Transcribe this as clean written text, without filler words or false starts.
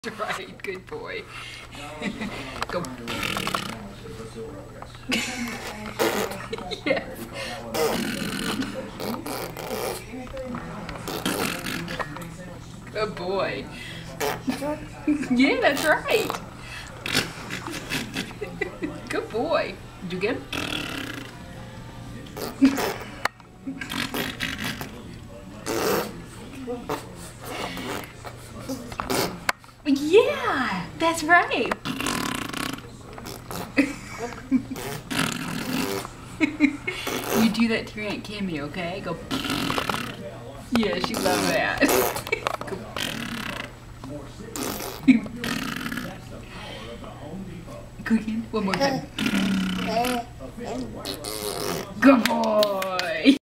Right, good boy. Go. Yeah. Good boy. Yeah, that's right. Good boy. Did you get him? Yeah, that's right. You do that to your Aunt Kimmy, okay? Go. Yeah, she loves that. Go again. One more time. Good boy.